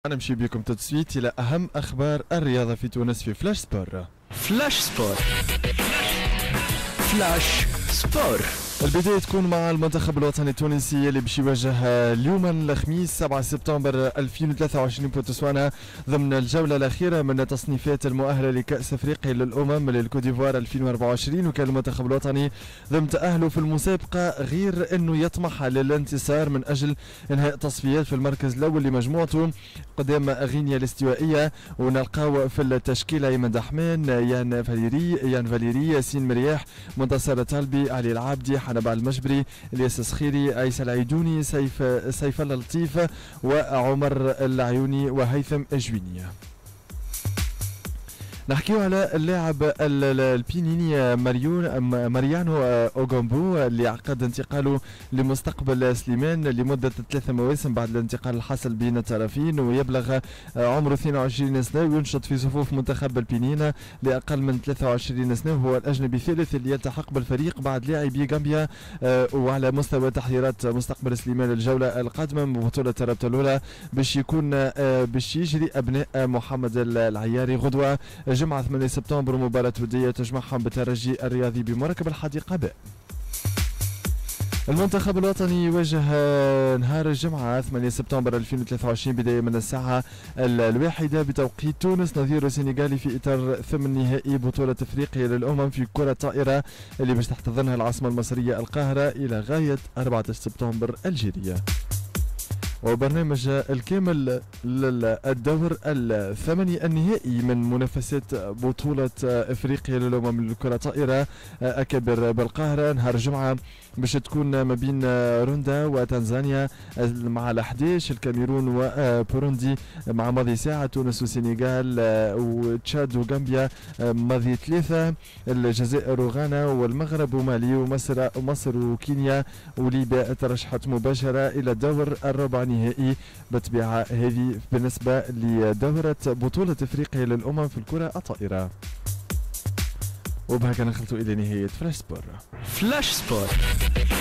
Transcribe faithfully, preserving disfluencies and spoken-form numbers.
نمشي بكم تسويت إلى أهم أخبار الرياضة في تونس في فلاش سبور. فلاش سبور فلاش سبور. البداية تكون مع المنتخب الوطني التونسي اللي باش يواجه اليوم الخميس سبعة سبتمبر ألفين وثلاثة وعشرين بوتسوانا ضمن الجولة الأخيرة من تصنيفات المؤهلة لكأس أفريقيا للأمم للكوديفوار ألفين وأربعة وعشرين. وكان المنتخب الوطني ضمن تأهله في المسابقة غير أنه يطمح للانتصار من أجل إنهاء تصفيات في المركز الأول لمجموعته قدام غينيا الاستوائية. ونلقاو في التشكيلة أيمن دحمان، يان فاليري يان فاليري ياسين مرياح، منتصر طالبي، علي العابدي، حنبال المجبري، الياس الصخيري، عيسى العيدوني، سيف سيف الله لطيف، وعمر العيوني، وهيثم الجويني. نحكيو على اللاعب البينيني ماريون ماريانو اوغامبو اللي عقد انتقاله لمستقبل سليمان لمدة ثلاثة مواسم بعد الانتقال الحاصل بين الطرفين، ويبلغ عمره اثنين وعشرين سنة وينشط في صفوف منتخب البنين لأقل من ثلاثة وعشرين سنة، وهو الأجنبي الثالث اللي يلتحق بالفريق بعد لاعبي غامبيا. وعلى مستوى تحضيرات مستقبل سليمان الجولة القادمة من بطولة رابطة الأولى باش يكون باش يجري أبناء محمد العياري غدوة جمعة ثمانية سبتمبر مباراة ودية تجمعهم بالترجي الرياضي بمركب الحديقة ب. المنتخب الوطني يواجه نهار الجمعة ثمانية سبتمبر ألفين وثلاثة وعشرين بداية من الساعة الواحدة بتوقيت تونس نظير السنغالي في إطار ثمن نهائي بطولة أفريقيا للأمم في كرة الطائرة اللي باش تحتضنها العاصمة المصرية القاهرة إلى غاية أربعة عشر سبتمبر الجارية. وبرنامج الكامل للدور الثماني النهائي من منافسات بطولة افريقيا للأمم للكرة الطائرة اكبر بالقاهرة نهار الجمعة باش تكون ما بين روندا وتنزانيا مع الأحداش، الكاميرون وبوروندي مع ماضي ساعة، تونس والسنغال وتشاد وغامبيا ماضي ثلاثة، الجزائر وغانا والمغرب ومالي ومصر ومصر وكينيا وليبيا ترشحت مباشرة إلى الدور الربع نهائي بالطبيعة هذه بالنسبة لدورة بطولة افريقيا للأمم في الكرة الطائرة. وبهكذا نخلطوا إلى نهاية فلاش سبور. فلاش سبور.